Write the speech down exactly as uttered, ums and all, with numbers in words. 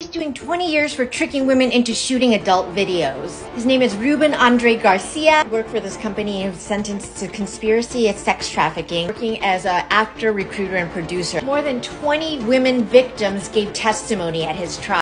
He's doing twenty years for tricking women into shooting adult videos. His name is Ruben Andre Garcia. He worked for this company and was sentenced to conspiracy and sex trafficking, working as an actor, recruiter, and producer. More than twenty women victims gave testimony at his trial.